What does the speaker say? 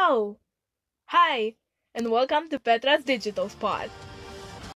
Oh, hi, and welcome to Petra's Digital Spot.